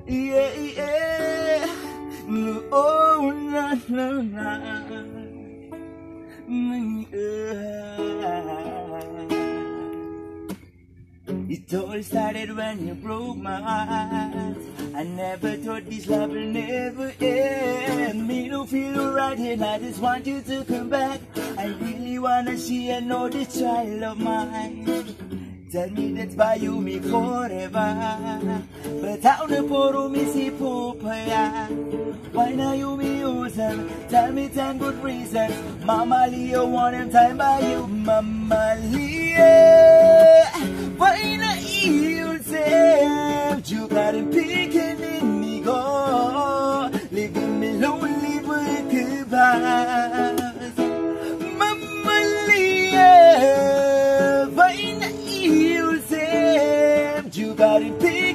Yeah, yeah. Oh, na, na, na. It all started when you broke my heart. I never thought this love will never end. Me don't feel right here, I just want you to come back. I really wanna see and know this child of mine. Tell me that's by you me forever. But how the poor me see popaya. Why now you me using? Tell me 10 good reasons. Mama Leo want him time by you. Mama Leo, why not you say you got him picking in me go, leaving me lonely with goodbye. Mama Leo, why not you say you got him picking